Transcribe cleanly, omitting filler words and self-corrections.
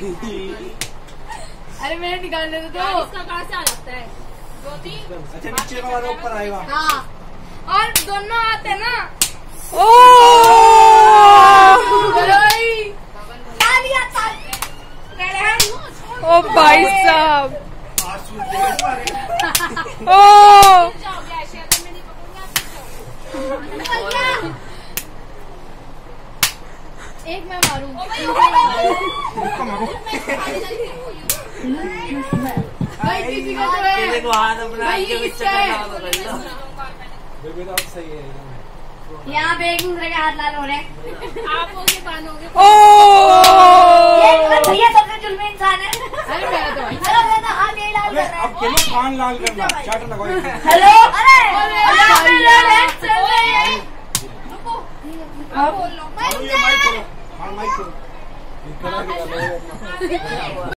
अरे मैंने निकालने दो। इसका कहाँ से आ जाता है? अच्छा नीचे का वाला ऊपर आएगा। हाँ और दोनों आते हैं ना। ओ ओ भाई साहब। ओ एक मैं मारूं। भाई किसी का तो है। देखो हाथ अपना भाई आगे ये पीछे किसका है? करना होगा पहले। सही है यहाँ पे एक दूसरे के हाथ लाल हो रहे हैं। आप होगे बानोगे। ओ भैया सबसे जुल्मी इंसान है। अरे मेरा तो भाई हाथ यही लाल कर रहा है। अब केवल कान लाल करना चार्टर लगाओ। हेलो अरे ये माइक खोलो। हाँ माइक खोलो।